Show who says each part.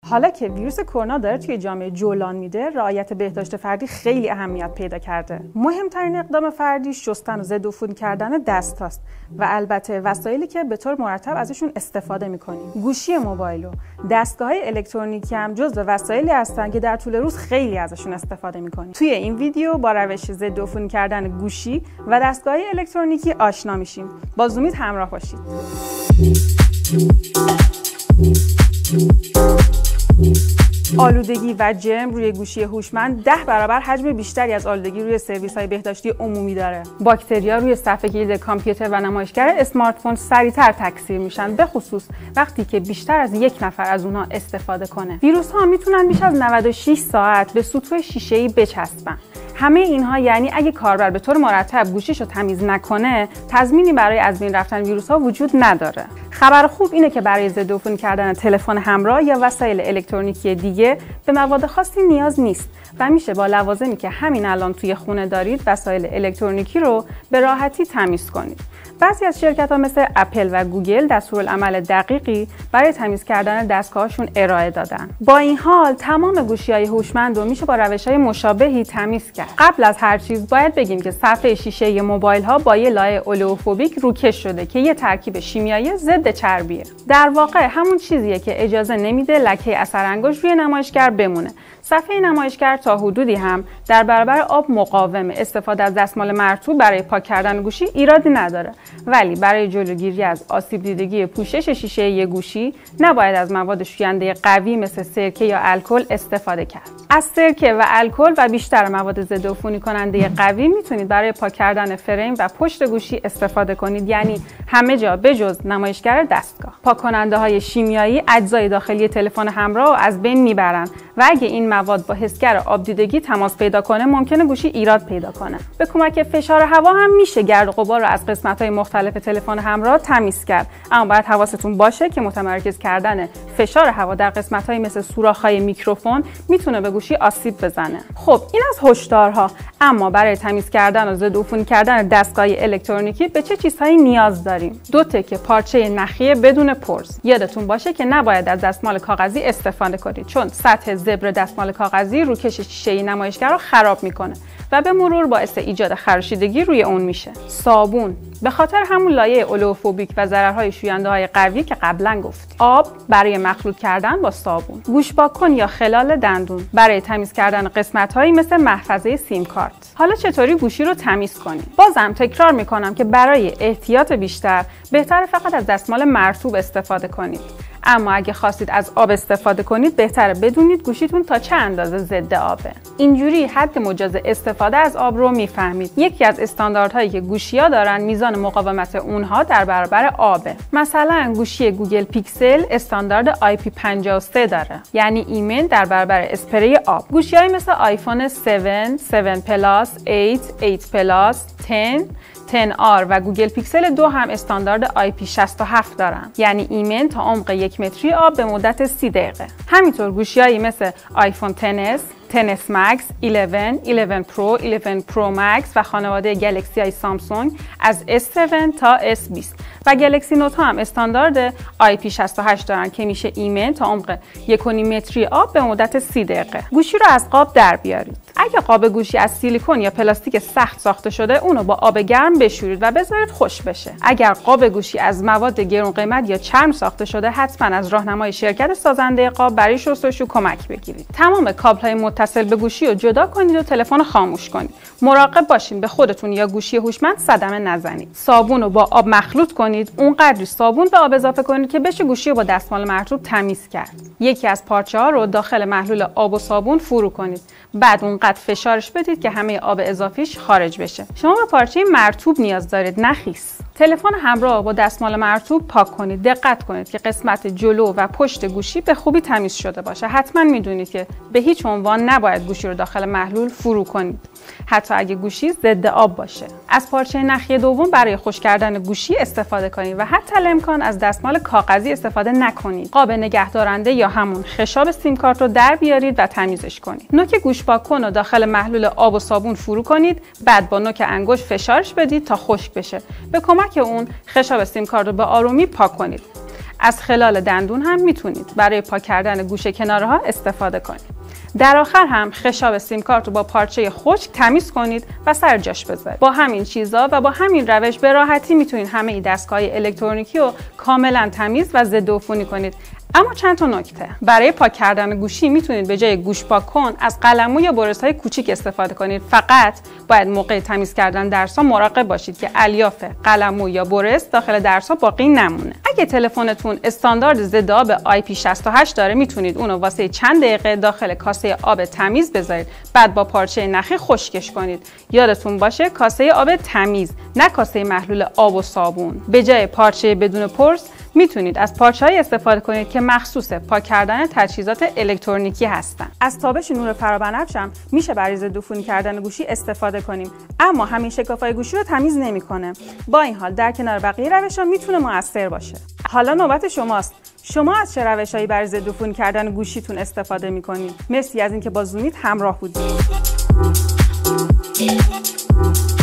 Speaker 1: حالا که ویروس کرونا داره توی جامعه جولان میده، رعایت بهداشت فردی خیلی اهمیت پیدا کرده. مهمترین اقدام فردی شستن و ضدعفونی کردن دستاست و البته وسایلی که به طور مرتب ازشون استفاده میکنیم. گوشی موبایل و دستگاه‌های الکترونیکی هم جزو وسایلی هستن که در طول روز خیلی ازشون استفاده میکنیم. توی این ویدیو با روش ضدعفونی کردن گوشی و دستگاه‌های الکترونیکی آشنا میشیم. با زومید همراه باشید. آلودگی و جرم روی گوشی هوشمند 10 برابر حجم بیشتری از آلودگی روی سرویس‌های بهداشتی عمومی داره. باکتریا روی صفحه کلید کامپیوتر و نمایشگر اسمارت فون سریعتر تکثیر میشن، به خصوص وقتی که بیشتر از یک نفر از اونها استفاده کنه. ویروس‌ها میتونن بیش از 96 ساعت به سطوح شیشه‌ای بچسبن. همه اینها یعنی اگه کاربر به طور مرتب گوشیشو تمیز نکنه، تضمینی برای از بین رفتن ویروس‌ها وجود نداره. خبر خوب اینه که برای ضدعفونی کردن تلفن همراه یا وسایل الکترونیکی دیگه به مواد خاصی نیاز نیست و میشه با لوازمی که همین الان توی خونه دارید وسایل الکترونیکی رو به راحتی تمیز کنید. بعضی از شرکت‌ها مثل اپل و گوگل دستورالعمل دقیقی برای تمیز کردن دستگاهشون ارائه دادن. با این حال تمام گوشی‌های هوشمند رو میشه با روش‌های مشابهی تمیز کرد. قبل از هر چیز باید بگیم که صفحه شیشه‌ای موبایل‌ها با یه لایه اولئوفوبیک روکش شده که یه ترکیب شیمیایی ضد چربیه. در واقع همون چیزیه که اجازه نمیده لکه اثرانگشت روی نمایشگر بمونه. صفحه نمایشگر تا حدودی هم در برابر آب مقاومه. استفاده از دستمال مرطوب برای پاک کردن گوشی ایرادی نداره، ولی برای جلوگیری از آسیب دیدگی پوشش شیشه گوشی نباید از مواد شوینده قوی مثل سرکه یا الکل استفاده کرد. از سرکه و الکل و بیشتر مواد ضدعفونی کننده قوی میتونید برای پاک کردن فریم و پشت گوشی استفاده کنید، یعنی همه جا بجز نمایشگر دستگاه. پاک کننده های شیمیایی اجزای داخلی تلفن همراه رو از بین میبرن و اگه این مواد با حسگر آب دیدگی تماس پیدا کنه ممکنه گوشی ایراد پیدا کنه. به کمک فشار هوا هم میشه گرد و غبار رو از قسمت‌های مختلف تلفن همراه تمیز کرد، اما باید حواستون باشه که متمرکز کردن فشار هوا در قسمت‌های مثل سوراخ‌های میکروفون میتونه به گوشی آسیب بزنه. خب این از هشدارها، اما برای تمیز کردن و ضدعفونی کردن دستگاه‌های الکترونیکی به چه چیزهایی نیاز داریم؟ 2 تکه پارچه نخی بدون پرز. یادتون باشه که نباید از دستمال کاغذی استفاده کنید، چون سطح زبر دستمال کاغذی روکش شیشه نمایشگر رو خراب میکنه و به مرور باعث ایجاد خراشیدگی روی اون میشه. صابون، به خاطر همون لایه اولئوفوبیک و ضررهای شوینده‌های قوی که قبلا گفتیم. آب برای مخلوط کردن با صابون. گوش‌پاک‌کن یا خلال دندون برای تمیز کردن قسمت‌هایی مثل محفظه سیم کارت. حالا چطوری گوشی رو تمیز کنیم؟ بازم تکرار میکنم که برای احتیاط بیشتر بهتره فقط از دستمال مرطوب استفاده کنید. اما اگه خواستید از آب استفاده کنید بهتره بدونید گوشیتون تا چه اندازه ضد آبه. اینجوری حد مجاز استفاده از آب رو میفهمید. یکی از استانداردهایی که گوشی‌ها دارن میزان مقاومت اونها در برابر آبه. مثلا گوشی گوگل پیکسل استاندارد IP53 داره، یعنی ایمن در برابر اسپری آب. گوشی‌های مثل آیفون 7، 7 پلاس، 8 پلاس، 10R و گوگل پیکسل 2 هم استاندارد IP67 دارن، یعنی ایمن تا عمق 1 متری آب به مدت 30 دقیقه. همینطور گوشی‌هایی مثل آیفون 10s، 10s Max، 11 Pro، 11 Pro Max و خانواده گلکسی های سامسونگ از S7 تا S20 و گلکسی نوت ها هم استاندارد IP68 دارن که میشه ایمن تا عمق 1.5 متری آب به مدت 30 دقیقه. گوشی رو از قاب در بیارید. اگه قاب گوشی از سیلیکون یا پلاستیک سخت ساخته شده، اونو با آب گرم بشورید و بذارید خوش بشه. اگر قاب گوشی از مواد گرون قیمت یا چرم ساخته شده، حتما از راهنمای شرکت سازنده قاب برای شستشو کمک بگیرید. تمام کابل‌های متصل به گوشی رو جدا کنید و تلفن خاموش کنید. مراقب باشین به خودتون یا گوشی هوشمند صدمه نزنید. صابون رو با آب مخلوط کنید. اونقدری صابون به آب اضافه کنید که بشه گوشی رو با دستمال مرطوب تمیز کرد. یکی از پارچه‌ها رو داخل محلول آب و صابون فرو کنید. بعد اونقدر فشارش بدید که همه آب اضافیش خارج بشه. شما به پارچه مرطوب نیاز دارید، نه خیس. تلفن همراه با دستمال مرطوب پاک کنید. دقت کنید که قسمت جلو و پشت گوشی به خوبی تمیز شده باشه. حتما میدونید که به هیچ عنوان نباید گوشی رو داخل محلول فرو کنید، حتی اگه گوشی ضد آب باشه. از پارچه نخی دوم برای خشک کردن گوشی استفاده کنید و حتی الامکان از دستمال کاغذی استفاده نکنید. قاب نگهدارنده یا همون خشاب سیم کارت رو در بیارید و تمیزش کنید. نوک گوش پاک‌کن رو داخل محلول آب و صابون فرو کنید. بعد با نوک انگشت فشارش بدید تا خشک بشه. به کمک اون خشاب سیم کارت رو به آرومی پاک کنید. از خلال دندون هم میتونید برای پاک کردن گوشه کنارها استفاده کنید. در آخر هم خشاب سیم کارت رو با پارچه خشک تمیز کنید و سر جاش بذارید. با همین چیزا و با همین روش به راحتی میتونید همه دستگاه الکترونیکی رو کاملا تمیز و ضد عفونی کنید. اما چند تا نکته. برای پاک کردن گوشی میتونید به جای گوش پاک کن از قلمو یا برس‌های کوچیک استفاده کنید. فقط باید موقع تمیز کردن درس‌ها مراقب باشید که الیاف قلمو یا برس داخل درس‌ها باقی نمونه. اگه تلفنتون استاندارد ضد آب IP68 داره میتونید اونو واسه چند دقیقه داخل کاسه آب تمیز بذارید. بعد با پارچه نخی خشکش کنید. یادتون باشه کاسه آب تمیز، نه کاسه محلول آب و صابون. به جای پارچه بدون پرس میتونید از پارچه‌ای استفاده کنید که مخصوص پاک کردن تجهیزات الکترونیکی هستن. از تابش نور فرابنفش هم میشه برای ضد عفونی کردن گوشی استفاده کنیم، اما همین شکافای گوشی رو تمیز نمیکنه. با این حال در کنار بقیه روش‌ها میتونه موثر باشه. حالا نوبت شماست. شما از چه روش‌هایی برای ضد عفونی کردن گوشیتون استفاده میکنید؟ مرسی از اینکه با زونیت همراه بودید.